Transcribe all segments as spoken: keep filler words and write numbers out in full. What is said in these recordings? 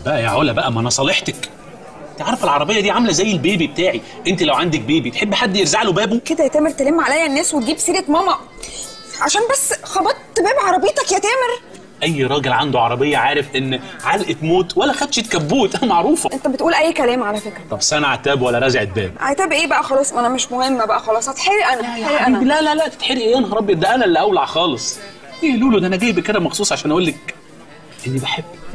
بقى يا علا بقى، ما انا صالحتك. انت عارفه العربيه دي عامله زي البيبي بتاعي. انت لو عندك بيبي تحب حد يرزع له بابه كده يا تامر؟ تلم عليا الناس وتجيب سيره ماما عشان بس خبطت باب عربيتك يا تامر؟ اي راجل عنده عربيه عارف ان علقه موت ولا خدشه كبوت معروفه. انت بتقول اي كلام على فكره. طب سنه عتاب ولا رزعه باب؟ عتاب ايه بقى؟ خلاص ما انا مش مهمه بقى، خلاص هتحرق انا. هتحرق انا. لا لا لا تتحرق ايه يا نهار ابيض؟ ده انا اللي اولع خالص. ايه لولو، ده انا جايبك كده مخصوص عشان اقول لك اني بحبك.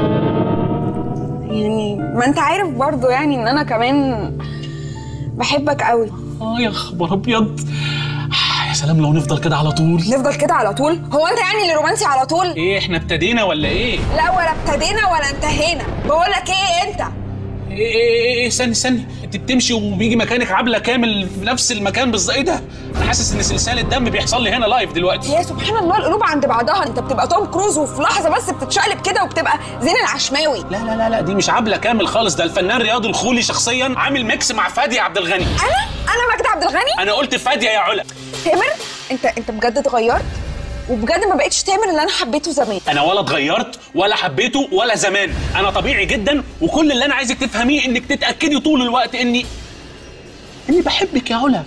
يعني ما انت عارف برضو يعني ان انا كمان بحبك قوي. اه يا خبر ابيض، يا سلام لو نفضل كده على طول. نفضل كده على طول؟ هو انت يعني اللي رومانسي على طول؟ ايه احنا ابتدينا ولا ايه؟ لا ولا ابتدينا ولا انتهينا. بقول لك ايه انت؟ ايه ايه ايه استني استني، انت بتمشي وبيجي مكانك عبله كامل في نفس المكان بالظبط. ايه ده؟ انا حاسس ان سلسال الدم بيحصل لي هنا لايف دلوقتي. يا سبحان الله، القلوب عند بعضها. انت بتبقى توم كروز وفي لحظه بس بتتشقلب كده وبتبقى زين العشماوي. لا لا لا لا دي مش عبله كامل خالص، ده الفنان رياض الخولي شخصيا عامل ميكس مع فادية عبد الغني. انا انا ماجدة عبد الغني؟ انا قلت فادية يا علا. تامر انت انت بجد اتغيرت وبجد ما بقتش تامر اللي انا حبيته زمان. انا ولا اتغيرت ولا حبيته ولا زمان، انا طبيعي جدا، وكل اللي انا عايزك تفهميه انك تتاكدي طول الوقت اني اني بحبك يا علا.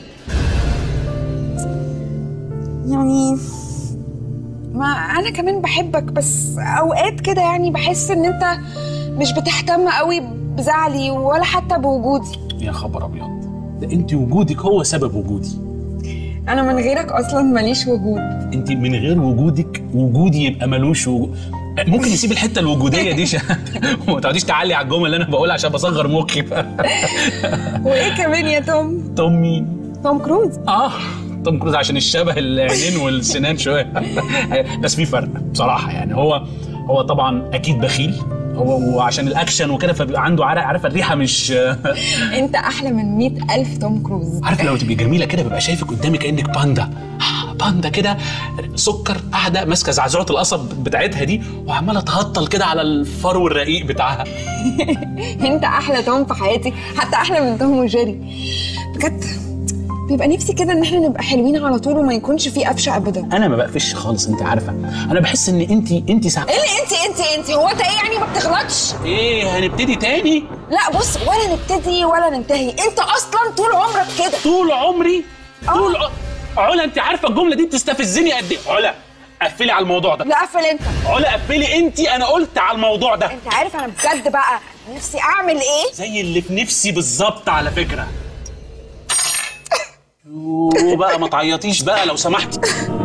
يعني ما انا كمان بحبك، بس اوقات كده يعني بحس ان انت مش بتهتم قوي بزعلي ولا حتى بوجودي. يا خبر ابيض، ده انت وجودك هو سبب وجودي. انا من غيرك اصلا ماليش وجود. انت من غير وجودك وجودي يبقى ملوش وجود. ممكن نسيب الحته الوجوديه دي ش... وما تقعديش تعلي على الجمل اللي انا بقولها عشان بصغر مخي. وايه كمان يا توم؟ توم مين؟ توم كروز. اه توم كروز عشان الشبه العينين والسنان شويه. بس في فرق بصراحه، يعني هو هو طبعا اكيد بخيل، هو وعشان الاكشن وكده فبيبقى عنده عرق، عارفه الريحه مش. انت احلى من مئة الف توم كروز. عارفه لو تبقي جميله كده ببقى شايفك قدامي كانك باندا باندا كده سكر، قاعده ماسكه زعزعه القصب بتاعتها دي وعماله تهطل كده على الفرو الرقيق بتاعها. انت احلى توم في حياتي، حتى احلى من توم وجيري بجد. بيبقى نفسي كده ان احنا نبقى حلوين على طول وما يكونش فيه قفشه ابدا. انا ما بقفش خالص، انت عارفه، انا بحس ان انت انت ساعة. ايه اللي انت انت انت هو انت ايه يعني ما بتغلطش؟ ايه هنبتدي تاني؟ لا بص، ولا نبتدي ولا ننتهي، انت اصلا طول عمرك كده. طول عمري؟ طول ع... علا انت عارفه الجمله دي بتستفزني قد ايه؟ علا قفلي على الموضوع ده. لا قفل انت. علا قفلي انت، انا قلت على الموضوع ده. انت عارف انا بجد بقى نفسي اعمل ايه؟ زي اللي في نفسي بالظبط على فكره. وبقى ما تعيطيش بقى لو سمحتي.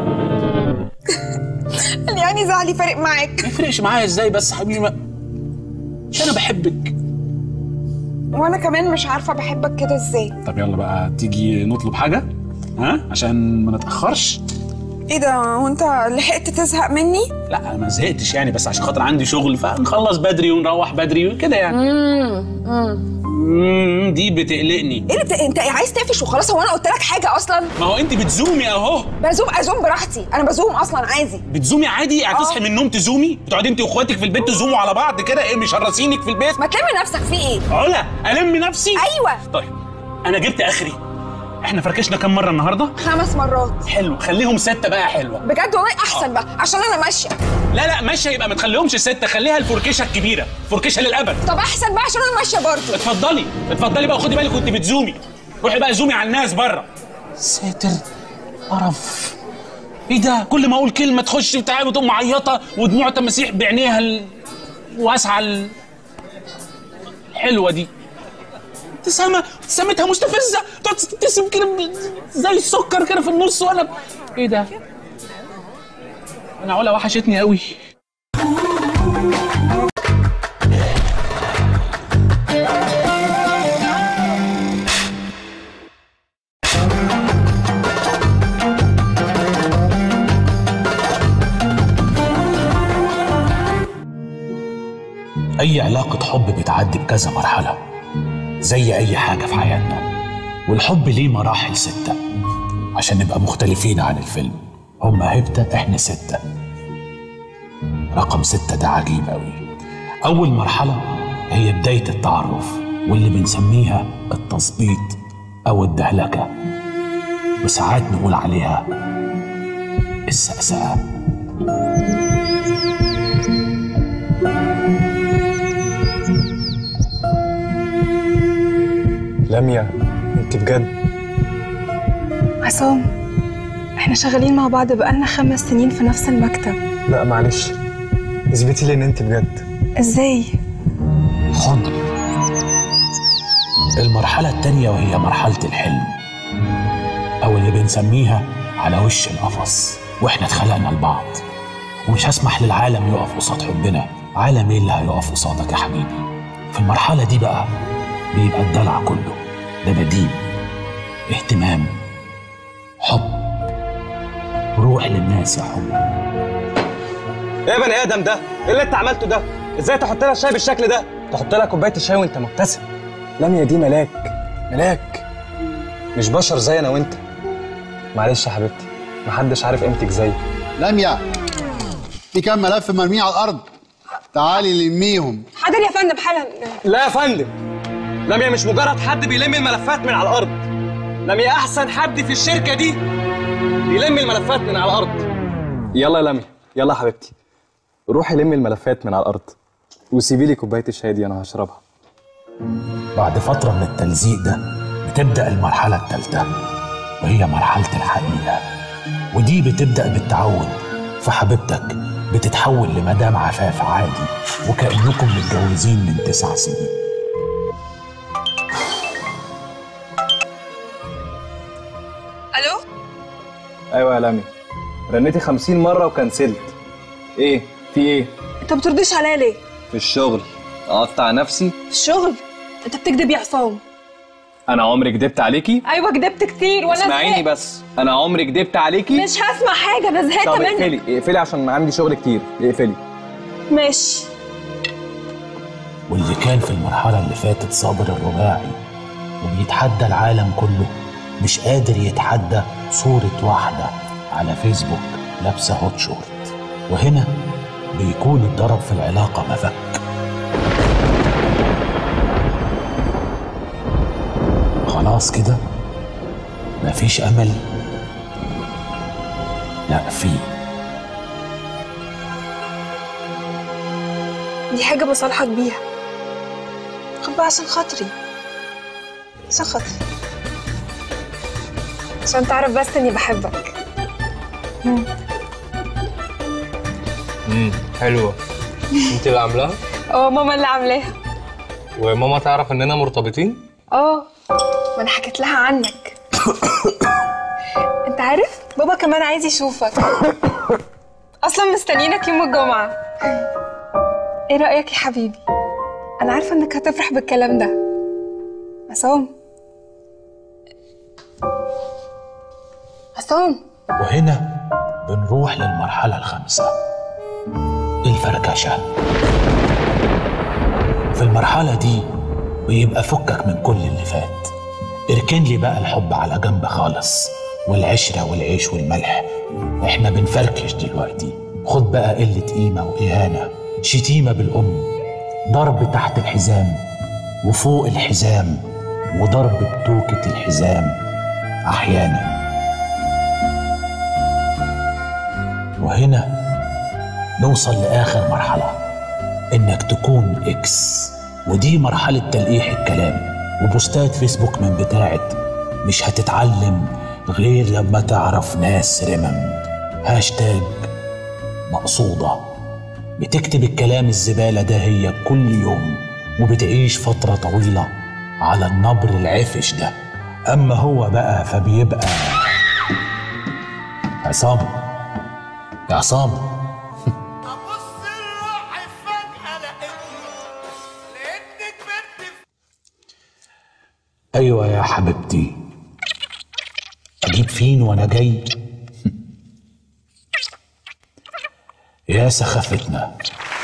يعني زعلي فارق معاك؟ ما يفرقش معايا ازاي بس حبيبي؟ ما... مش انا بحبك. وانا كمان مش عارفه بحبك كده ازاي. طب يلا بقى تيجي نطلب حاجه، ها، عشان ما نتاخرش. ايه ده، هو انت لحقت تزهق مني؟ لا انا ما زهقتش يعني، بس عشان خاطر عندي شغل فنخلص بدري ونروح بدري وكده يعني. امم امم دي بتقلقني. ايه اللي بت... انت عايز تقفش وخلاص؟ هو انا قلت لك حاجه اصلا؟ ما هو انت بتزومي اهو. بزوم ازوم براحتي، انا بزوم اصلا عادي. بتزومي عادي؟ هتصحي من النوم تزومي؟ بتقعدي انت واخواتك في البيت تزوموا على بعض كده؟ ايه مشرسينك في البيت؟ ما تلم نفسك، في ايه؟ علا الم نفسي؟ ايوه. طيب انا جبت اخري. احنا فركشنا كام مره النهارده؟ خمس مرات. حلو، خليهم ستة بقى. حلوه بجد والله احسن. آه. بقى عشان انا ماشيه. لا لا ماشيه يبقى ما تخليهمش ستة، خليها الفركشه الكبيره، فركشه للابد. طب احسن بقى عشان انا ماشيه برضه. اتفضلي اتفضلي بقى، وخدي بالك وانت بتزومي، روحي بقى زومي على الناس بره. ساتر قرف. ايه ده؟ كل ما اقول كلمه تخش بتاعي وتقوم معيطه ودموع تماسيح بعينيها ال... واسعه الحلوه دي. ابتسامه ابتسامتها مستفزه، تقعد تبتسم كده زي السكر كده في النص. وانا ايه ده؟ انا علا وحشتني قوي. أي علاقة حب بتعدي بكذا مرحلة زي أي حاجة في حياتنا، والحب ليه مراحل ستة عشان نبقى مختلفين عن الفيلم. هما هبتة، إحنا ستة. رقم ستة ده عجيب أوي. أول مرحلة هي بداية التعرف واللي بنسميها التظبيط أو الدهلكة، وساعات نقول عليها السقسقة. لميا انت بجد؟ عصام، احنا شغالين مع بعض بقالنا خمس سنين في نفس المكتب. لا معلش، اثبتي لي ان انت بجد. ازاي؟ خد المرحلة التانية وهي مرحلة الحلم، أو اللي بنسميها على وش القفص. وإحنا اتخلقنا لبعض، ومش هسمح للعالم يقف قصاد حبنا. عالم إيه اللي هيقف قصادك يا حبيبي؟ في المرحلة دي بقى بيبقى الدلع كله دباديب، اهتمام، حب، روح للناس يا حب. ايه يا بني ادم ده؟ ايه اللي انت عملته ده؟ ازاي تحط لها شاي بالشكل ده؟ تحط لها كوبايه الشاي وانت مبتسم. لميا دي ملاك، ملاك، مش بشر زي انا وانت. معلش يا حبيبتي، محدش عارف قيمتك زيي. لميا، في كام ملف مرمي على الارض، تعالي لميهم. حاضر يا فندم حالا. لا يا فندم، لميا مش مجرد حد بيلم الملفات من على الارض. لميا احسن حد في الشركه دي بيلم الملفات من على الارض. يلا يا لميا، يلا يا حبيبتي، روحي لمي الملفات من على الارض وسيبي لي كوبايه الشاي دي انا هشربها. بعد فترة من التلزيق ده بتبدأ المرحلة الثالثة، وهي مرحلة الحقيقة. ودي بتبدأ بالتعود، فحبيبتك بتتحول لمدام عفاف عادي، وكأنكم متجوزين من تسع سنين. الو؟ ايوه يا لميا، رنيتي خمسين مره وكنسلت. ايه في ايه؟ انت بتردش عليا ليه؟ في الشغل اقطع نفسي. في الشغل؟ انت بتكذب يا عصام. انا عمري كدبت عليكي؟ ايوه كدبت كتير وانا اسمعيني بس، انا عمري كدبت عليكي؟ مش هسمع حاجه، انا زهقت منك. طب اقفلي اقفلي عشان عندي شغل كتير، اقفلي. ماشي. واللي كان في المرحلة اللي فاتت صابر الرباعي وبيتحدى العالم كله، مش قادر يتحدى صورة واحدة على فيسبوك لابسة هوت شورت. وهنا بيكون الضرب في العلاقة مفك. خلاص كده مفيش أمل؟ لا في. دي حاجة بصالحك بيها. خد بقى عشان خاطري، عشان خاطري، عشان تعرف بس اني بحبك. امم حلوة. انت اللي عاملاها؟ اه ماما اللي عاملاها. وماما تعرف اننا مرتبطين؟ اه، ما انا حكيت لها عنك. انت عارف بابا كمان عايز يشوفك، اصلا مستنيينك يوم الجمعة. ايه رأيك يا حبيبي؟ انا عارفة انك هتفرح بالكلام ده. عصام، عصام. وهنا بنروح للمرحلة الخامسة، الفركشة. في المرحلة دي بيبقى فكك من كل اللي فات، اركن لي بقى الحب على جنب خالص، والعشرة والعيش والملح. احنا بنفركش دلوقتي. خد بقى قلة قيمة وإهانة، شتيمة بالأم، ضرب تحت الحزام وفوق الحزام، وضرب بتوكة الحزام أحيانا. وهنا نوصل لآخر مرحلة، إنك تكون إكس. ودي مرحلة تلقيح الكلام وبوستات فيسبوك من بتاعت مش هتتعلم غير لما تعرف ناس رمم. هاشتاج مقصودة، بتكتب الكلام الزبالة ده هي كل يوم، وبتعيش فترة طويلة على النبر العفش ده. أما هو بقى فبيبقى عصام. يا عصام، ايوه يا حبيبتي، اجيب فين وانا جاي؟ يا سخافتنا.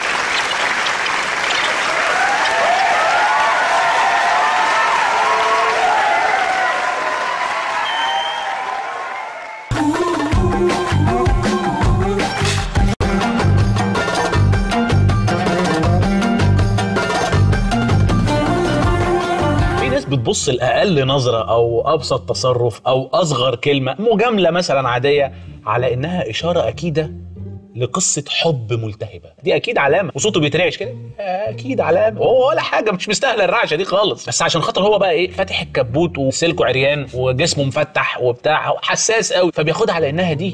بتبص لأقل نظرة أو أبسط تصرف أو أصغر كلمة، مجاملة مثلا عادية، على إنها إشارة أكيدة لقصه حب ملتهبه. دي اكيد علامه، وصوته بيترعش كده، اكيد علامه. وهو ولا حاجه، مش مستاهله الرعشه دي خالص، بس عشان خاطر هو بقى ايه، فاتح الكبوت وسلكه عريان وجسمه مفتح وبتاع، حساس قوي، فبياخدها على انها دي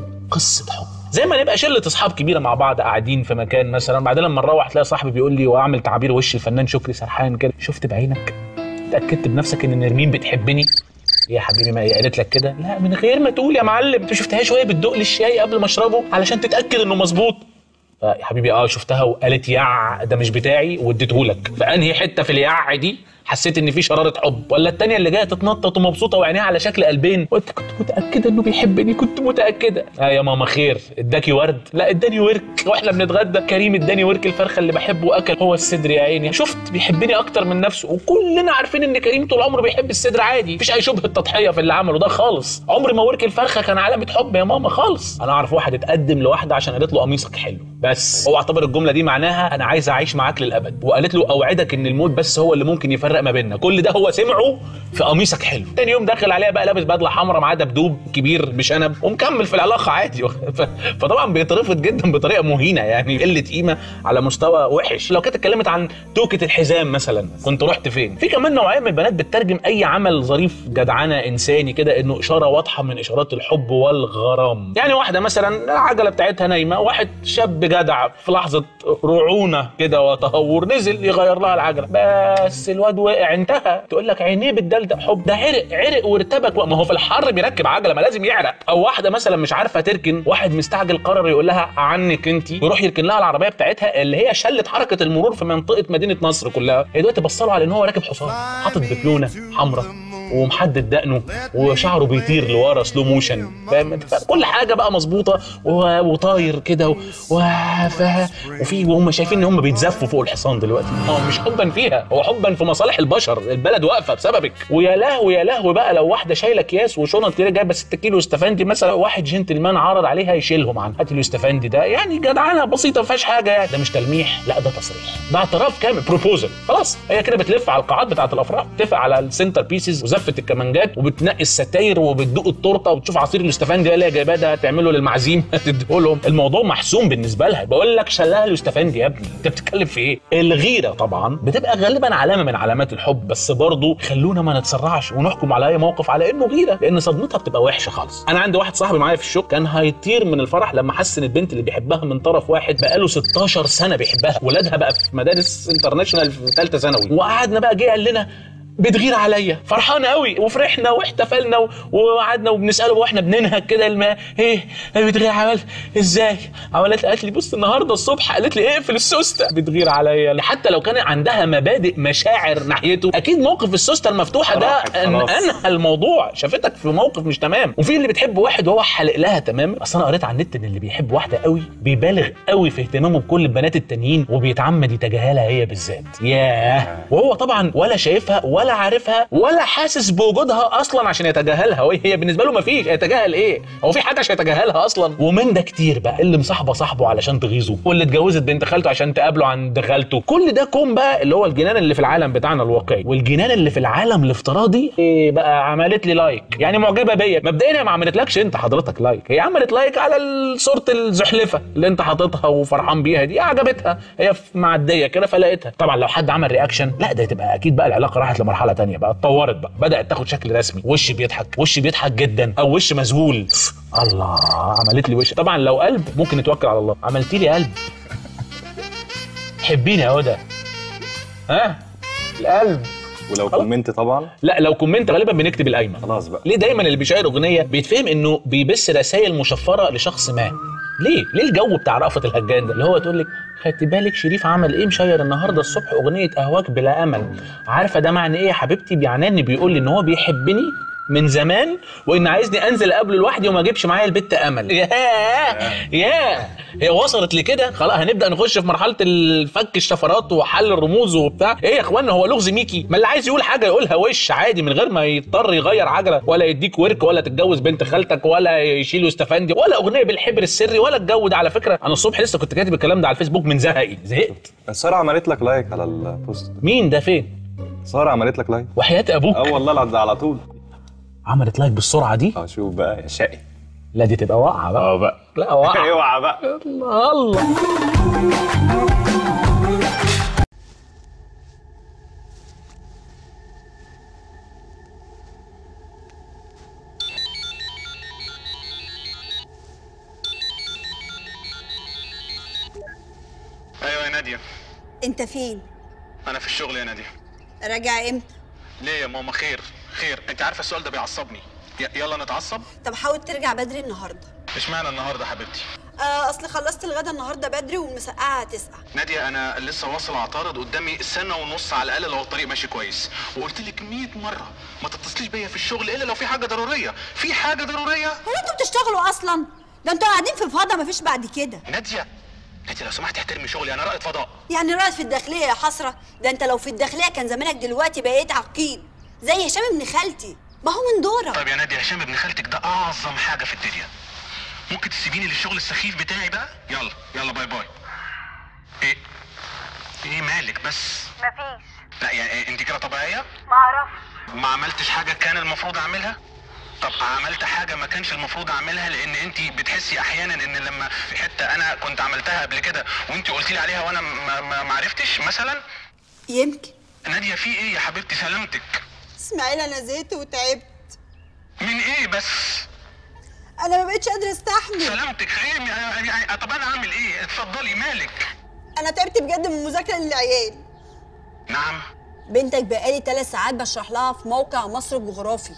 قصه حب. زي ما نبقى شله اصحاب كبيره مع بعض قاعدين في مكان مثلا، بعدين لما نروح تلاقي صاحبي بيقول لي واعمل تعابير وش الفنان شكري سرحان كده، شفت بعينك؟ اتاكدت بنفسك ان نرمين بتحبني؟ يا حبيبي ما هي قالت لك كده؟ لا، من غير ما تقول يا معلم. انت شفتهاش وهي بتدق لي الشاي قبل ما اشربه علشان تتاكد انه مظبوط؟ يا حبيبي اه شفتها وقالت يع ده مش بتاعي واديتهولك. فانهي حته في اليع دي حسيت ان في شراره حب، ولا التانيه اللي جايه تتنطط ومبسوطه وعينيها على شكل قلبين وانت كنت متاكده انه بيحبني؟ كنت متاكده. اه يا ماما خير، اداكي ورد؟ لا اداني ورك، واحنا بنتغدى كريم اداني ورك الفرخه اللي بحبه واكل هو الصدر يا عيني. شفت بيحبني اكتر من نفسه، وكلنا عارفين ان كريم طول عمره بيحب الصدر عادي، مفيش اي شبهه تضحيه في اللي عمله ده خالص. عمر ما ورك الفرخه كان علامه حب يا ماما خالص. انا اعرف واحد اتقدم لواحده عشان قالت له قميصك حلو بس، هو اعتبر الجمله دي معناها انا عايز اعيش معاك للابد، وقالت له اوعدك ان الموت بس هو اللي ممكن يفرق ما بيننا. كل ده هو سمعه في قميصك حلو. تاني يوم داخل عليها بقى لابس بدله حمراء معاه دبدوب كبير بشنب ومكمل في العلاقه عادي. فطبعا بيترفض جدا بطريقه مهينه، يعني قله قيمه على مستوى وحش. لو كانت اتكلمت عن توكه الحزام مثلا كنت رحت فين؟ في كمان نوعيه من البنات بتترجم اي عمل ظريف جدعنه انساني كده انه اشاره واضحه من اشارات الحب والغرام. يعني واحده مثلا العجله بتاعتها نايمه، واحد شاب جدع في لحظه رعونه كده وتهور نزل يغير لها العجله، بس الواد وقع انتهى. تقول لك عينيه بتدلدق حب، ده عرق عرق وارتبك. ما هو في الحر بيركب عجله، ما لازم يعرق. او واحده مثلا مش عارفه تركن، واحد مستعجل قرر يقول لها عنك انت، ويروح يركن لها العربيه بتاعتها اللي هي شلت حركه المرور في منطقه مدينه نصر كلها. هي دلوقتي بصله على ان هو راكب حصان حاطط ببلونه حمراء ومحدد دقنه وشعره بيطير لورا سلو موشن، فاهم؟ كل حاجه بقى مظبوطه وطاير كده و... ف... وفي وهم شايفين ان هم بيتزفوا فوق الحصان دلوقتي. هو مش حبا فيها، هو حبا في مصالح البشر. البلد واقفه بسببك. ويا لهوي يا لهوي بقى لو واحده شايله اكياس وشنط كده جايبه ستة كيلو استفندي مثلا، واحد جنتلمان عرض عليها يشيلهم عنها. هات الاستفندي ده يعني جدعانه بسيطه ما فيهاش حاجه يعني. ده مش تلميح، لا ده تصريح، ده اعتراف كامل، بروبوزل. خلاص هي كده بتلف على القاعات بتاعه الافراح، تتفق على السنتر بيسز وزفه الكمانجات وبتنقي الستاير وبتدوق التورته وبتشوف عصير الاستفندي اللي هي جايباه ده تعمله للمعازيم تديه لهم. الموضوع محسوم بالنسبه لها. بقول لك شلها الاستفندي يا ابني، انت بتتكلم في ايه؟ الغيره طبعا بتبقى غالبا علامه من علامات الحب، بس برضه خلونا ما نتسرعش ونحكم على اي موقف على انه غيره، لان صدمتها بتبقى وحشه خالص. انا عندي واحد صاحبي معايا في الشغل كان هيطير من الفرح لما حس ان البنت اللي بيحبها من طرف واحد بقاله ستاشر سنه بيحبها، ولادها بقى في مدارس انترناشونال في ثالثه ثانوي، وقعدنا بقى جه قال لنا بتغير عليا. فرحان قوي وفرحنا واحتفلنا وقعدنا وبنساله واحنا بننهك كده الماء، ايه بتغير عليا ازاي؟ عملت قالت لي بص النهارده الصبح قالت لي اقفل السوسته، بتغير عليا. حتى لو كان عندها مبادئ مشاعر ناحيته اكيد موقف السوسته المفتوحه ده انهى الموضوع، شافتك في موقف مش تمام. وفي اللي بتحب واحد وهو حالق لها تمام. اصل انا قريت على النت ان اللي بيحب واحده قوي بيبالغ قوي في اهتمامه بكل البنات التانيين وبيتعمد يتجاهلها هي بالذات. ياه. وهو طبعا ولا شايفها ولا عارفها ولا حاسس بوجودها اصلا عشان يتجاهلها، وهي بالنسبه له مفيش. يتجاهل ايه؟ هو في حاجه عشان يتجاهلها اصلا؟ ومن ده كتير بقى، اللي مصاحبه صاحبه علشان تغيظه، واللي اتجوزت بنت خالته عشان تقابله عند خالته. كل ده كوم بقى اللي هو الجنان اللي في العالم بتاعنا الواقعي. والجنان اللي في العالم الافتراضي ايه بقى؟ عملت لي لايك، يعني معجبه بيا. مبدئيا هي ما عملتلكش انت حضرتك لايك، هي عملت لايك على صوره الزحلفه اللي انت حاططها وفرحان بيها دي، عجبتها هي معديه كده فلقيتها. طبعا لو حد عمل رياكشن لا ده تبقى اكيد بقى العلاقه راحت لمرحله ثانيه بقى، اتطورت بقى، بدات تاخد شكل رسمي، وش بيضحك، وش بيضحك جدا، او وش مذهول. الله عملت لي وش. طبعا لو قلب ممكن نتوكل على الله. عملتي لي قلب، حبيني يا هدى، ها القلب. ولو كومنت طبعا لا لو كومنت غالبا بنكتب القايمه. خلاص بقى. ليه دايما اللي بيشير اغنيه بيتفهم انه بيبث رسائل مشفره لشخص ما؟ ليه؟ ليه الجو بتاع رأفت الهجان ده اللي هو تقول لك خدتي بالك شريف عمل ايه مشير النهارده الصبح اغنيه اهواك بلا امل؟ عارفه ده معنى ايه يا حبيبتي؟ بيعناه ان بيقول لي ان هو بيحبني من زمان وان عايزني انزل قبله لوحدي وما اجيبش معايا البت امل. ياه ياه هي وصلت لكده. خلاص هنبدا نخش في مرحله الفك الشفرات وحل الرموز وبتاع. ايه يا اخوانا هو لغز ميكي؟ ما اللي عايز يقول حاجه يقولها وش عادي من غير ما يضطر يغير عجله ولا يديك ورك ولا تتجوز بنت خالتك ولا يشيلوا استفندي ولا اغنيه بالحبر السري ولا الجو ده. على فكره انا الصبح لسه كنت كاتب الكلام ده على الفيسبوك من زهقي، زهقت. ساره عملت لك لايك على البوست. مين ده؟ فين ساره عملت لك لايك؟ وحياه ابوك اه والله على طول عملت لايك بالسرعه دي؟ اه شوف بقى يا شقي. لا دي تبقى واقعه بقى. اه بقى. لا واقعه. اوعى بقى. الله الله. ايوه يا ناديه. انت فين؟ انا في الشغل يا ناديه. راجع امتى؟ ليه يا ماما؟ خير خير، انت عارفه السؤال ده بيعصبني. ي- يلا نتعصب. طب حاول ترجع بدري النهارده. اشمعنى النهارده حبيبتي؟ آه اصل خلصت الغدا النهارده بدري والمسقعه هتسقع. ناديه انا لسه واصل اعترض قدامي السنه ونص على الاقل لو الطريق ماشي كويس، وقلت لك مية مره ما تتصليش بيا في الشغل الا لو في حاجه ضروريه. في حاجه ضروريه؟ هو انتوا بتشتغلوا اصلا؟ ده انتوا قاعدين في الفضا مفيش بعد كده. ناديه ناديه لو سمحت احترمي شغلي، انا رائد فضاء. يعني رائد في الداخليه يا حسره؟ ده انت لو في الداخليه كان زمانك دلوقتي بقيت عقيد زي هشام ابن خالتي، ما هو من دورك. طيب يا ناديه هشام ابن خالتك ده اعظم حاجه في الدنيا. ممكن تسيبيني للشغل السخيف بتاعي بقى؟ يلا يلا باي باي. ايه ايه مالك بس؟ مفيش. لا يعني إيه، انت كده طبيعيه؟ معرفش. ما عملتش حاجه كان المفروض اعملها؟ طب عملت حاجه ما كانش المفروض اعملها؟ لان انت بتحسي احيانا ان لما في حته انا كنت عملتها قبل كده وانت قلتي لي عليها وانا ما, ما, ما عرفتش مثلا. يمكن. ناديه في ايه يا حبيبتي؟ سلامتك. اسماعيل انا زهقت وتعبت. من ايه بس؟ انا ما بقتش قادره استحمل. سلامتك خير يعني, يعني طب انا اعمل ايه؟ اتفضلي مالك؟ انا تعبت بجد من المذاكره للعيال. نعم. بنتك بقالي ثلاث ساعات بشرح لها في موقع مصر الجغرافي،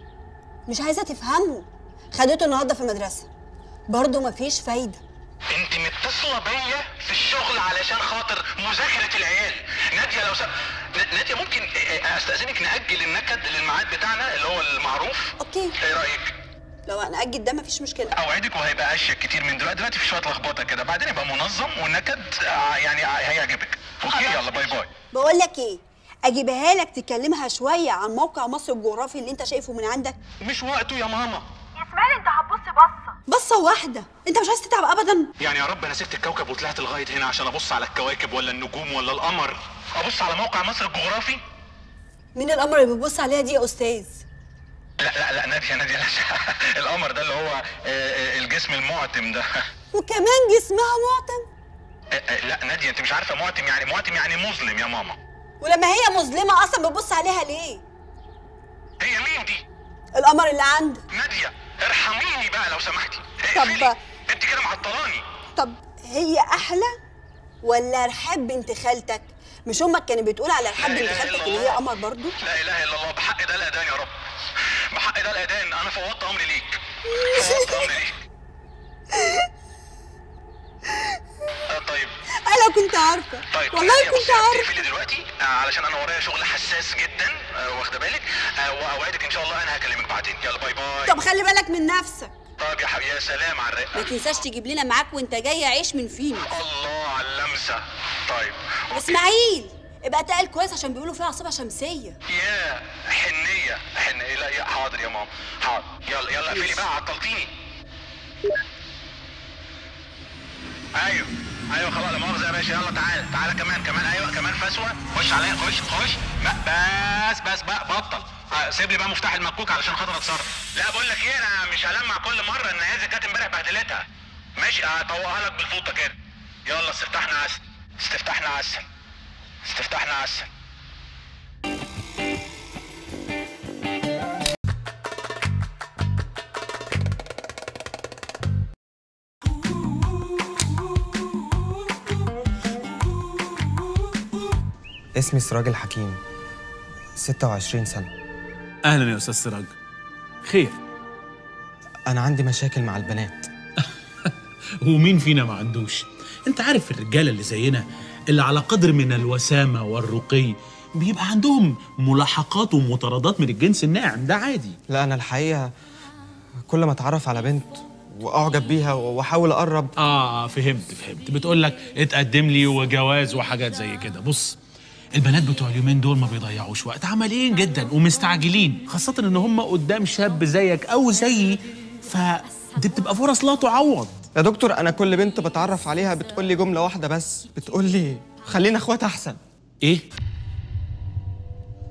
مش عايزه تفهمه. خدته النهارده في المدرسه برضه مفيش فايده. انت متصله بيا في الشغل علشان خاطر مذاكره العيال. ناديه لو س... ناديه ممكن استاذنك ناجل النكد للميعاد بتاعنا اللي هو المعروف؟ اوكي. ايه رايك؟ لو هنأجل ده مفيش مشكله. اوعدك وهيبقى اشيك كتير من دلوقتي. دلوقتي في شويه لخبطه كده، بعدين يبقى منظم والنكد آه يعني هيعجبك. اوكي يلا باي باي. بقول لك ايه، اجيبها لك تكلمها شويه عن موقع مصر الجغرافي اللي انت شايفه من عندك. مش وقته يا ماما. يا اسماعيل انت هتبص بصه بصه واحده، انت مش عايز تتعب ابدا. يعني يا رب انا سبت الكوكب وطلعت لغايه هنا عشان ابص على الكواكب ولا النجوم ولا القمر؟ ابص على موقع مصر الجغرافي؟ مين القمر اللي بتبص عليها دي يا استاذ؟ لا لا لا ناديه ناديه لا. القمر ده اللي هو الجسم المعتم ده. وكمان جسمها معتم؟ لا ناديه انت مش عارفه معتم يعني معتم يعني مظلم يا ماما. ولما هي مظلمه اصلا بتبص عليها ليه؟ هي مين دي؟ القمر اللي عندك. ناديه ارحميني بقى لو سمحتي. طب انت كده معطلاني. طب هي احلى ولا رحاب بنت خالتك؟ مش امك كانت بتقول على رحاب بنت خالتك اللي هي قمر برضو؟ لا اله الا الله، بحق ده الاذان يا رب، بحق ده الاذان. انا فوضت امري ليك، فوضت امري ليك. آه طيب انا كنت عارفه. طيب والله كنت عارفه. تقفلي دلوقتي آه علشان انا ورايا شغل حساس جدا آه واخده بالك آه واوعدك ان شاء الله انا هكلمك بعدين. يلا باي باي. طب خلي بالك من نفسك. طيب يا حبيبي يا سلام على الرقه. ما تنساش تجيب لنا معاك وانت جاي عيش من فينو. الله على اللمسه. طيب اسماعيل ابقى تقل كويس عشان بيقولوا فيها عصابه شمسيه. يا حنيه حنيه. لا يا حاضر يا ماما حاضر. يلا يلا اقفلي بقى عطلتيني. ايوه ايوه خلاص لا مؤاخذه يا باشا. يلا تعالى تعالى كمان كمان. ايوه كمان فسوه. خش عليا خش خش. بس بس بقى بطل. سيب لي بقى مفتاح المكوك علشان خاطر اتصرف. لا بقول لك ايه انا مش هلمع كل مره. ان هي كانت امبارح بهدلتها. ماشي هطوقها لك بالفوطه كده. يلا استفتحنا عسل استفتحنا عسل استفتحنا عسل. اسمي سراج الحكيم، ستة وعشرين سنة. اهلا يا استاذ سراج. خير؟ أنا عندي مشاكل مع البنات. ومين فينا ما عندوش؟ انت عارف الرجاله اللي زينا اللي على قدر من الوسامه والرقي بيبقى عندهم ملاحقات ومطاردات من الجنس الناعم، ده عادي. لا أنا الحقيقة كل ما أتعرف على بنت وأعجب بيها وأحاول أقرب. آه فهمت فهمت. بتقول لك اتقدم لي وجواز وحاجات زي كده. بص البنات بتوع اليومين دول ما بيضيعوش وقت، عمليين جدا ومستعجلين، خاصة إن هم قدام شاب زيك أو زيي، فدي بتبقى فرص لا تعوض. يا دكتور أنا كل بنت بتعرف عليها بتقول لي جملة واحدة بس، بتقول لي خلينا إخوات أحسن. إيه؟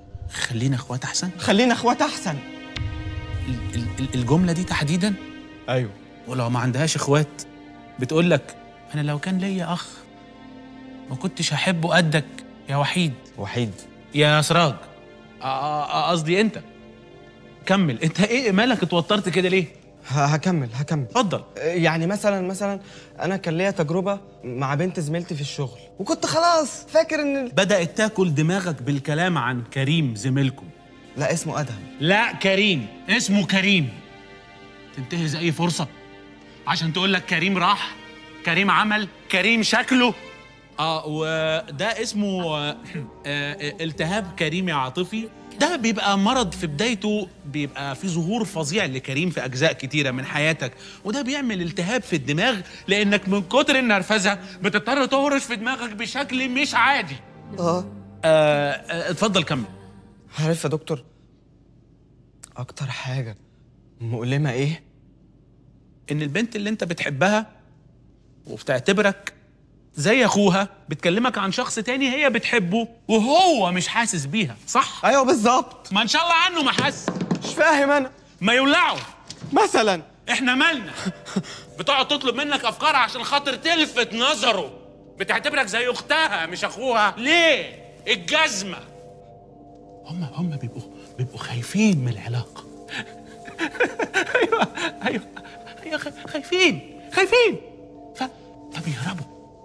خلينا إخوات أحسن؟ خلينا إخوات أحسن. ال ال الجملة دي تحديداً؟ ايوه. ولو ما عندهاش اخوات بتقول لك انا لو كان ليا اخ ما كنتش هحبه قدك يا وحيد. وحيد يا سراج، قصدي انت. كمل، انت ايه مالك اتوترت كده ليه؟ هكمل هكمل اتفضل. يعني مثلا مثلا انا كان ليا تجربه مع بنت زميلتي في الشغل، وكنت خلاص فاكر ان بدأت تاكل دماغك بالكلام عن كريم زميلكم. لا اسمه ادهم. لا كريم، اسمه كريم. تنتهز اي فرصه عشان تقول لك كريم راح، كريم عمل، كريم شكله. اه وده اسمه آه آه التهاب كريمي عاطفي. ده بيبقى مرض في بدايته، بيبقى في ظهور فظيع لكريم في اجزاء كتيره من حياتك، وده بيعمل التهاب في الدماغ لانك من كتر النرفزه بتضطر تهرش في دماغك بشكل مش عادي. اه آه اتفضل كمل. عارف يا دكتور اكتر حاجه مؤلمه ايه؟ ان البنت اللي انت بتحبها وبتعتبرك زي اخوها بتكلمك عن شخص تاني هي بتحبه وهو مش حاسس بيها، صح؟ ايوه بالظبط. ما ان شاء الله عنه ما حس. مش فاهم انا. ما يولعوا مثلا. احنا مالنا؟ بتقعد تطلب منك افكار عشان خاطر تلفت نظره، بتعتبرك زي اختها مش اخوها. ليه؟ الجزمه. هم هم بيبقوا بيبقوا خايفين من العلاقه. ايوه ايوه ايوه خايفين خايفين ف... فبيهربوا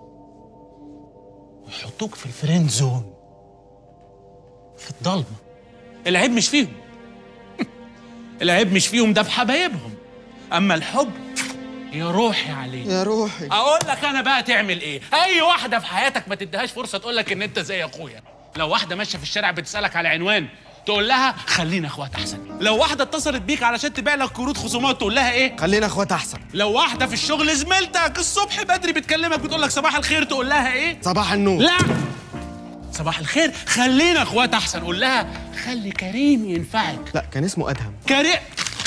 ويحطوك في الفريند زون، في الضلمه. العيب مش فيهم. العيب مش فيهم، ده في حبايبهم. اما الحب يا روحي عليه. يا روحي. اقول لك انا بقى تعمل ايه؟ اي واحده في حياتك ما تديهاش فرصه تقول لك ان انت زي اخويا. لو واحده ماشيه في الشارع بتسالك على عنوان تقول لها خلينا اخوات احسن. لو واحده اتصلت بيك علشان تبيع لك كروت خصومات تقول لها ايه؟ خلينا اخوات احسن. لو واحده في الشغل زميلتك الصبح بدري بتكلمك بتقول لك صباح الخير تقول لها ايه؟ صباح النور. لا، صباح الخير خلينا اخوات احسن قول لها خلي كريم ينفعك. لا كان اسمه ادهم. كريم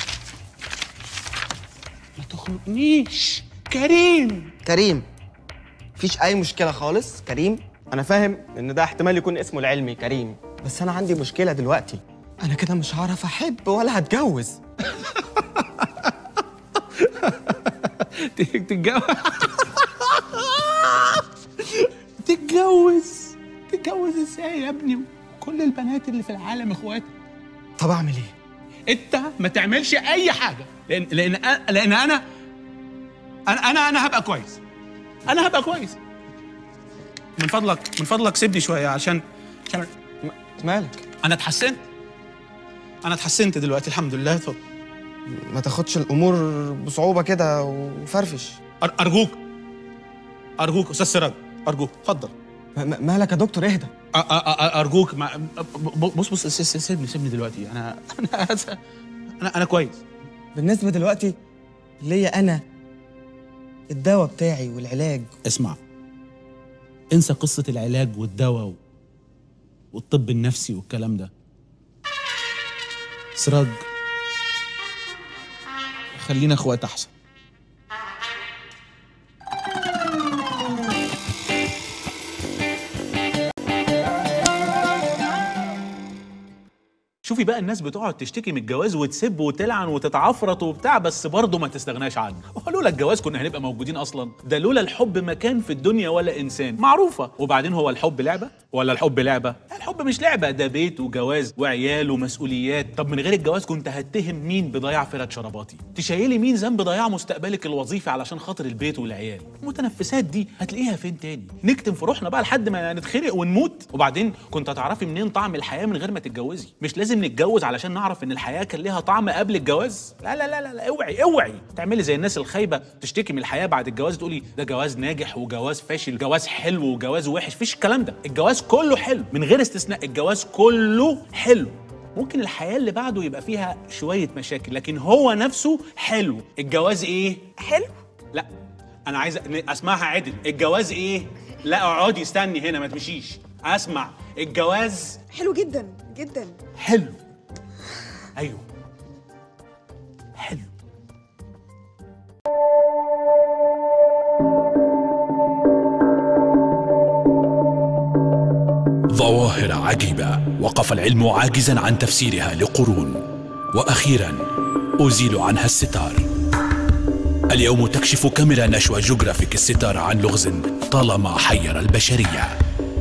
ما تخنقنيش. كريم كريم مفيش اي مشكله خالص. كريم انا فاهم ان ده احتمال يكون اسمه العلمي كريم، بس انا عندي مشكله دلوقتي. انا كده مش هعرف احب ولا هتجوز. تتجوز تتجوز تتجوز ازاي يا ابني؟ كل البنات اللي في العالم اخواتك. طب اعمل ايه؟ انت ما تعملش اي حاجه، لان لان لان انا انا انا انا هبقى كويس. انا هبقى كويس. من فضلك من فضلك سيبني شويه عشان عشان مالك؟ انا اتحسنت. انا اتحسنت دلوقتي الحمد لله. اتفضل. ما تاخدش الامور بصعوبه كده وفرفش. ارجوك ارجوك استاذ سراج ارجوك اتفضل. مالك يا دكتور؟ اهدى. ارجوك. بص بص سيبني سيبني دلوقتي. انا انا انا انا كويس. بالنسبه دلوقتي ليا انا الدواء بتاعي والعلاج. اسمع، انسى قصه العلاج والدواء والطب النفسي والكلام ده. سراج خلينا اخوات احسن. شوفي بقى الناس بتقعد تشتكي من الجواز وتسب وتلعن وتتعفرط وبتاع، بس برضه ما تستغناش عنه. ولولا الجواز كنا هنبقى موجودين اصلا؟ ده لولا الحب ما كان في الدنيا ولا انسان. معروفه. وبعدين هو الحب لعبه ولا الحب لعبه؟ الحب مش لعبه، ده بيت وجواز وعيال ومسؤوليات. طب من غير الجواز كنت هتهم مين بضياع فرد شرباتي؟ تشيلي مين ذنب ضياع مستقبلك الوظيفي علشان خاطر البيت والعيال؟ المتنفسات دي هتلاقيها فين تاني؟ نكتم في روحنا بقى لحد ما نتخنق ونموت؟ وبعدين كنت هتعرفي منين طعم الحياه من غير ما تتجوزي؟ مش لازم نتجوز علشان نعرف ان الحياه كان ليها طعم قبل الجواز. لا لا لا لا اوعي اوعي تعملي زي الناس الخايبه تشتكي من الحياه بعد الجواز تقولي ده جواز ناجح وجواز فاشل، جواز حلو وجواز وحش. مفيش الكلام ده. الجواز كله حلو من غير استثناء. الجواز كله حلو. ممكن الحياه اللي بعده يبقى فيها شويه مشاكل لكن هو نفسه حلو. الجواز ايه؟ حلو؟ لا انا عايز اسمعها عدل. الجواز ايه؟ لا اقعدي استني هنا ما تمشيش. اسمع. الجواز حلو جدا جدا. حلو. ايوه حلو. ظواهر عجيبة وقف العلم عاجزا عن تفسيرها لقرون، وأخيرا أزيل عنها الستار. اليوم تكشف كاميرا ناشوا جيوغرافيك الستار عن لغز طالما حير البشرية.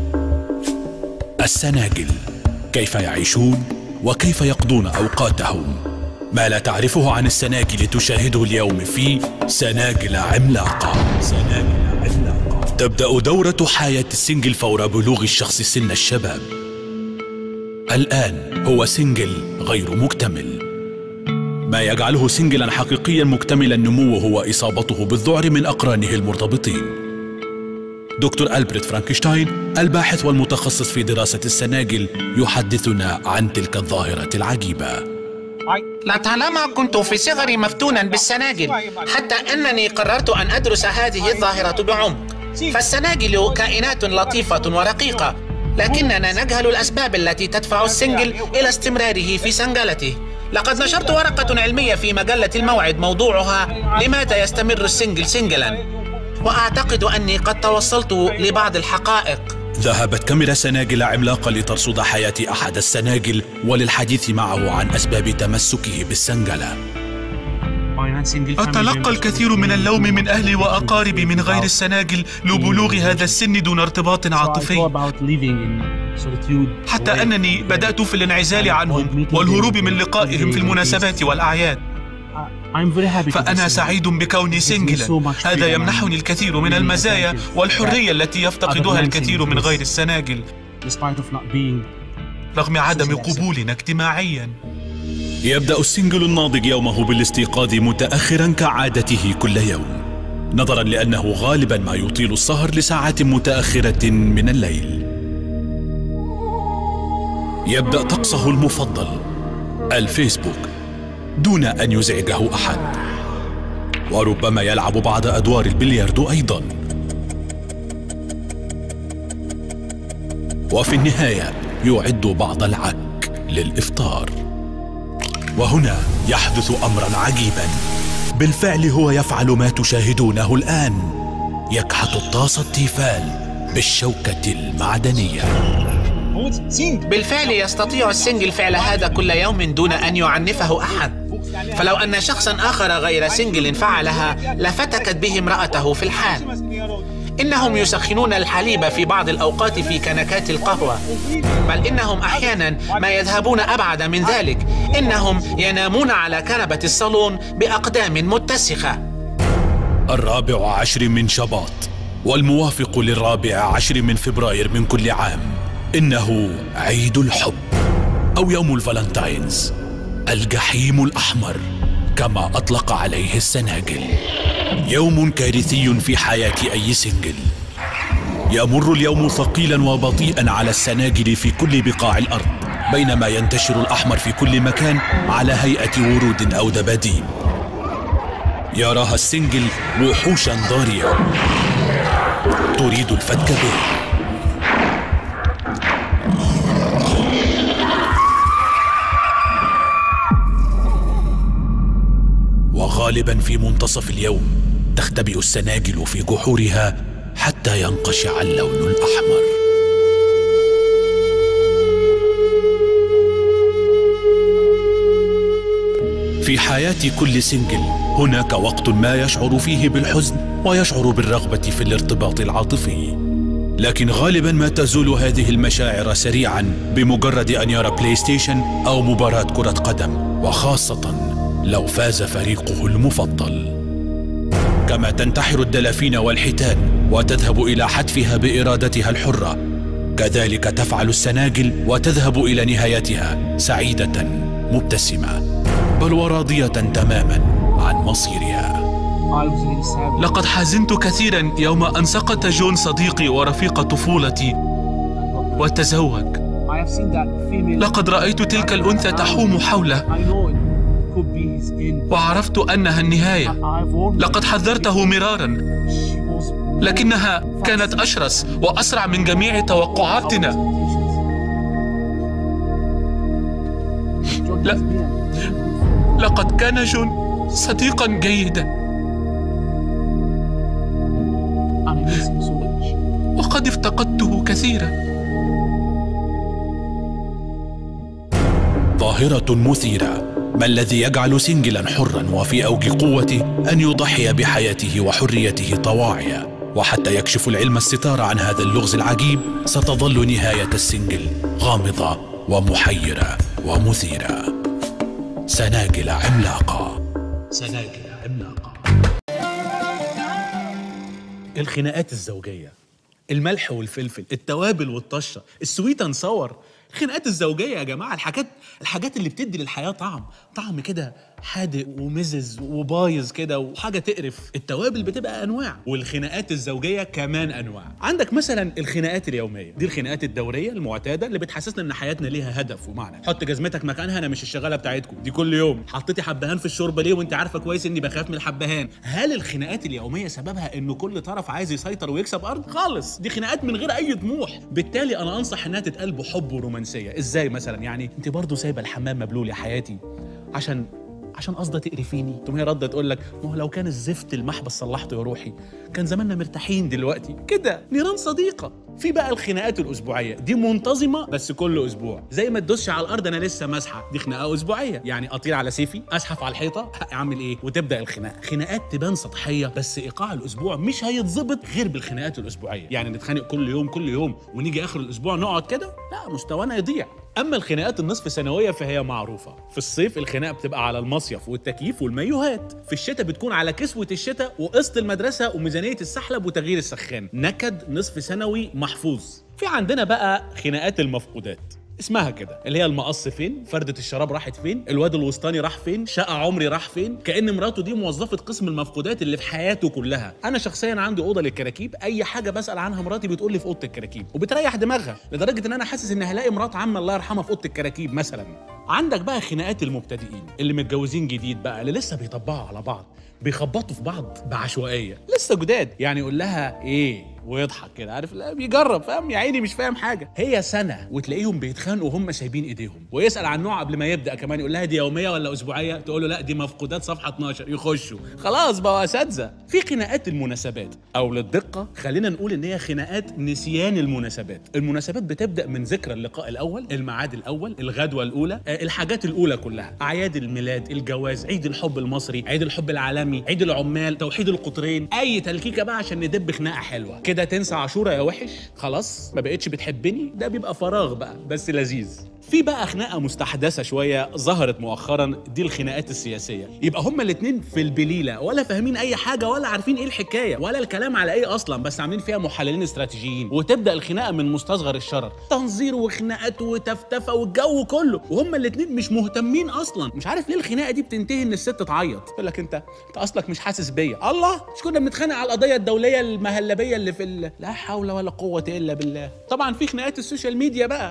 السناجل، كيف يعيشون وكيف يقضون أوقاتهم؟ ما لا تعرفه عن السناجل تشاهده اليوم في سناجل عملاقة. سناجل عملاقة. تبدأ دورة حياة السنجل فور بلوغ الشخص سن الشباب. الآن هو سنجل غير مكتمل. ما يجعله سنجلا حقيقيا مكتمل النمو هو إصابته بالذعر من أقرانه المرتبطين. دكتور ألبرت فرانكشتاين الباحث والمتخصص في دراسة السناجل يحدثنا عن تلك الظاهرة العجيبة. لطالما كنت في صغري مفتونا بالسناجل، حتى أنني قررت أن أدرس هذه الظاهرة بعمق. فالسناجل كائنات لطيفة ورقيقة، لكننا نجهل الأسباب التي تدفع السنجل إلى استمراره في سنجلته. لقد نشرت ورقة علمية في مجلة الموعد موضوعها لماذا يستمر السنجل سنجلا، وأعتقد أني قد توصلت لبعض الحقائق. ذهبت كاميرا سناجل عملاقة لترصد حياة أحد السناجل وللحديث معه عن أسباب تمسكه بالسنجلة. أتلقى الكثير من اللوم من أهلي وأقاربي من غير السناجل لبلوغ هذا السن دون ارتباط عاطفي، حتى أنني بدأت في الانعزال عنهم والهروب من لقائهم في المناسبات والأعياد. فأنا سعيد بكوني سنجلا، هذا يمنحني الكثير من المزايا والحرية التي يفتقدها الكثير من غير السناجل رغم عدم قبولنا اجتماعيا. يبدأ السنجل الناضج يومه بالاستيقاظ متأخرا كعادته كل يوم، نظرا لأنه غالبا ما يطيل السهر لساعات متأخرة من الليل. يبدأ طقسه المفضل الفيسبوك دون أن يزعجه أحد، وربما يلعب بعض أدوار البلياردو أيضا. وفي النهاية يعد بعض العك للإفطار. وهنا يحدث أمرا عجيبا، بالفعل هو يفعل ما تشاهدونه الآن، يكحت الطاسة التيفال بالشوكة المعدنية. بالفعل يستطيع السنجل فعل هذا كل يوم دون أن يعنفه أحد. فلو أن شخصا آخر غير سنجل فعلها لفتكت به امرأته في الحال. إنهم يسخنون الحليب في بعض الأوقات في كنكات القهوة، بل إنهم أحيانا ما يذهبون أبعد من ذلك، إنهم ينامون على كنبة الصالون بأقدام متسخة. الرابع عشر من شباط والموافق للرابع عشر من فبراير من كل عام إنه عيد الحب أو يوم الفالنتاينز، الجحيم الأحمر كما أطلق عليه السناجل. يوم كارثي في حياة أي سنجل. يمر اليوم ثقيلا وبطيئا على السناجل في كل بقاع الأرض، بينما ينتشر الأحمر في كل مكان على هيئة ورود أو دباديب. يراها السنجل وحوشا ضارية تريد الفتك به. وغالبا في منتصف اليوم تختبئ السناجل في جحورها حتى ينقشع اللون الأحمر. في حياة كل سنجل هناك وقت ما يشعر فيه بالحزن ويشعر بالرغبة في الارتباط العاطفي، لكن غالبا ما تزول هذه المشاعر سريعا بمجرد أن يرى بلاي ستيشن أو مباراة كرة قدم، وخاصة لو فاز فريقه المفضل. كما تنتحر الدلافين والحيتان وتذهب إلى حتفها بإرادتها الحرة، كذلك تفعل السناجل وتذهب إلى نهايتها سعيدة مبتسمة، بل وراضية تماما عن مصيرها. لقد حزنت كثيرا يوم أن سقط جون صديقي ورفيق طفولتي وتزوج. لقد رأيت تلك الأنثى تحوم حوله وعرفت أنها النهاية. لقد حذرته مرارا، لكنها كانت أشرس وأسرع من جميع توقعاتنا. لا، لقد كان جون صديقا جيدا، وقد افتقدته كثيرا. ظاهرة مثيرة ما الذي يجعل سنجلا حرا وفي أوج قوته أن يضحي بحياته وحريته طواعية؟ وحتى يكشف العلم الستار عن هذا اللغز العجيب، ستظل نهاية السنجل غامضة ومحيرة ومثيرة. سناجل عملاقة. سناجل عملاقة. الخناقات الزوجية، الملح والفلفل، التوابل والطشة، السويت اند صور. خناقات الزوجية يا جماعة، الحاجات الحاجات اللي بتدي للحياة طعم، طعم كده حادق ومزز وبايظ كده وحاجة تقرف. التوابل بتبقى أنواع، والخناقات الزوجية كمان أنواع. عندك مثلا الخناقات اليومية، دي الخناقات الدورية المعتادة اللي بتحسسنا إن حياتنا ليها هدف ومعنى. حط جزمتك مكانها، أنا مش الشغالة بتاعتكم دي كل يوم. حطيتي حبهان في الشوربة ليه وأنت عارفة كويس إني بخاف من الحبهان؟ هل الخناقات اليومية سببها إنه كل طرف عايز يسيطر ويكسب أرض؟ خالص، دي خناقات من غير أي طموح. بالتالي أنا أنصح إنها تتقال بحب ورومانسية. إزاي مثلا؟ يعني أنت برضه سايبة الحمام مبلول يا حياتي عشان عشان قصده تقرفيني. تقوم هي رده تقول لك ما هو لو كان الزفت المحبس صلحته يا روحي كان زماننا مرتاحين دلوقتي. كده نيران صديقه. في بقى الخناقات الاسبوعيه، دي منتظمه بس كل اسبوع. زي ما تدوسش على الارض انا لسه ماسحه، دي خناقه اسبوعيه. يعني اطير على سيفي، اسحف على الحيطه، اعمل ايه؟ وتبدا الخناقه. خناقات تبان سطحيه بس ايقاع الاسبوع مش هيتظبط غير بالخناقات الاسبوعيه. يعني نتخانق كل يوم كل يوم ونيجي اخر الاسبوع نقعد كده، لا مستوانا يضيع. اما الخناقات النصف سنويه فهي معروفه. في الصيف الخناقه بتبقى على المصيف والتكييف والمايوهات، في الشتاء بتكون على كسوه الشتاء وقسط المدرسه وميزانيه السحلب وتغيير السخان. نكد نصف سنوي محفوظ. في عندنا بقى خناقات المفقودات، اسمها كده، اللي هي المقص فين، فردة الشراب راحت فين، الواد الوسطاني راح فين، شقة عمري راح فين. كأن مراته دي موظفة قسم المفقودات اللي في حياته كلها. أنا شخصيا عندي أوضة للكراكيب، أي حاجة بسأل عنها مراتي بتقول لي في أوضة الكراكيب، وبتريح دماغها لدرجة إن أنا حاسس إن هلاقي مرات عمي الله يرحمها في أوضة الكراكيب مثلا. عندك بقى خناقات المبتدئين اللي متجوزين جديد بقى، اللي لسه بيطبقوا على بعض، بيخبطوا في بعض بعشوائية، لسه جداد. يعني يقول لها إيه ويضحك كده، عارف، لا بيجرب، فاهم يا عيني مش فاهم حاجه. هي سنه وتلاقيهم بيتخانقوا وهم سايبين ايديهم، ويسال عن نوع قبل ما يبدا كمان. يقول لها دي يوميه ولا اسبوعيه؟ تقول له لا دي مفقودات صفحه اتناشر. يخشوا خلاص بقوا اساتذه. في خناقات المناسبات، او للدقه خلينا نقول ان هي خناقات نسيان المناسبات. المناسبات بتبدا من ذكرى اللقاء الاول، الميعاد الاول، الغدوه الاولى، الحاجات الاولى كلها، اعياد الميلاد، الجواز، عيد الحب المصري، عيد الحب العالمي، عيد العمال، توحيد القطرين، اي تلكيكه بقى عشان ندب خناقه حلوه كده. تنسى عاشوره يا وحش، خلاص ما بقتش بتحبني، ده بيبقى فراغ بقى بس لذيذ. في بقى خناقه مستحدثه شويه ظهرت مؤخرا، دي الخناقات السياسيه. يبقى هما الاثنين في البليله، ولا فاهمين اي حاجه ولا عارفين ايه الحكايه ولا الكلام على ايه اصلا، بس عاملين فيها محللين استراتيجيين. وتبدا الخناقه من مستصغر الشرر، تنظير وخناقات وتفتفه والجو كله، وهما الاثنين مش مهتمين اصلا. مش عارف ليه الخناقه دي بتنتهي ان الست تعيط، تقول لك انت انت اصلك مش حاسس بيا. الله، مش كنا بنتخانق على القضيه الدوليه المهلبيه اللي في ال... لا حول ولا قوه الا بالله. طبعا في خناقات السوشيال ميديا بقى،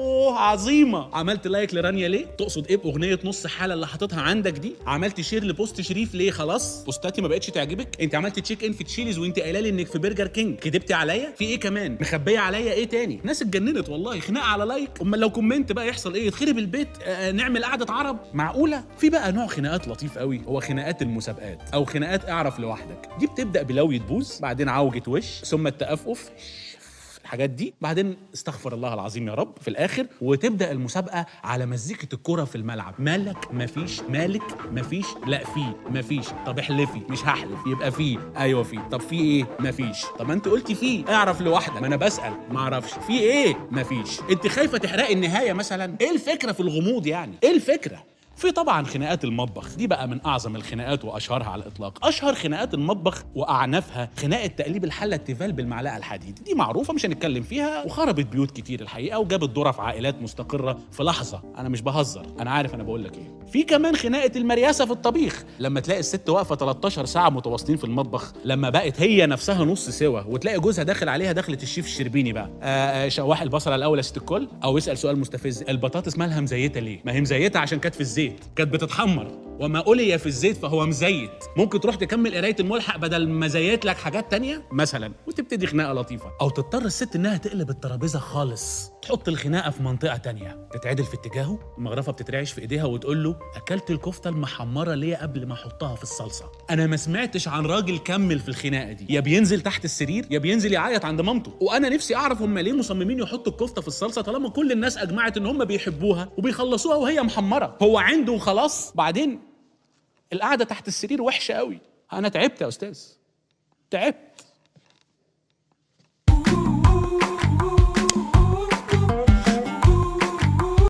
عظيمه. عملت لايك لرانيا ليه؟ تقصد ايه باغنيه نص حاله اللي حاططها عندك دي؟ عملت شير لبوست شريف ليه؟ خلاص بوستاتي ما بقتش تعجبك؟ انت عملت تشيك ان في تشيليز وانت قايله لي انك في برجر كينج، كدبتي عليا؟ في ايه كمان؟ مخبيه عليا ايه تاني؟ ناس اتجننت والله، خناقه على لايك. امال لو كومنت بقى يحصل ايه؟ يتخرب البيت؟ آه نعمل قعده عرب؟ معقوله؟ في بقى نوع خناقات لطيف قوي، هو خناقات المسابقات او خناقات اعرف لوحدك. دي بتبدا بلويه بوز، بعدين عوجه وش، ثم التأفف، الحاجات دي، بعدين استغفر الله العظيم يا رب في الاخر، وتبدا المسابقه على مزيكه الكره في الملعب. مالك؟ مفيش. مالك؟ مفيش. لا في. مفيش. طب احلفي. مش هحلف. يبقى في. ايوه في. طب في ايه؟ مفيش. طب ما انت قلتي في، اعرف لوحدك. ما انا بسال ما اعرفش في ايه. مفيش. انت خايفه تحرقي النهايه مثلا؟ ايه الفكره في الغموض يعني؟ ايه الفكره؟ في طبعا خناقات المطبخ، دي بقى من اعظم الخناقات واشهرها على الاطلاق. اشهر خناقات المطبخ واعنفها خناقه تقليب الحله التيفال بالمعلقه الحديد. دي معروفه مش هنتكلم فيها، وخربت بيوت كتير الحقيقه، وجابت ذره في عائلات مستقره في لحظه. انا مش بهزر، انا عارف انا بقول لك ايه. في كمان خناقه المرياسه في الطبيخ، لما تلاقي الست واقفه تلتاشر ساعه متواصلين في المطبخ، لما بقت هي نفسها نص سوا، وتلاقي جوزها داخل عليها دخله الشيف الشربيني بقى، آه شواح البصل الاول يا ست الكل، او يسال سؤال مستفز، البطاطس مالها مزيته ليه؟ ما هي مزيته عشان كانت في الزيت، كانت بتتحمر. وما ألي في الزيت فهو مزيت. ممكن تروح تكمل قرايه الملحق بدل ما زيت لك حاجات تانية مثلا، وتبتدي خناقه لطيفه. او تضطر الست انها تقلب الترابيزه خالص، تحط الخناقه في منطقه تانية، تتعدل في اتجاهه، المغرفه بتترعش في ايديها وتقول له اكلت الكفته المحمره ليه قبل ما احطها في الصلصه. انا ما سمعتش عن راجل كمل في الخناقه دي، يا بينزل تحت السرير يا بينزل يعيط عند مامته. وانا نفسي اعرف هم ليه مصممين يحطوا الكفته في الصلصه طالما كل الناس اجمعت ان هم بيحبوها وبيخلصوها وهي محمره. هو عنده وخلاص. بعدين القعده تحت السرير وحشه قوي. انا تعبت يا استاذ، تعبت.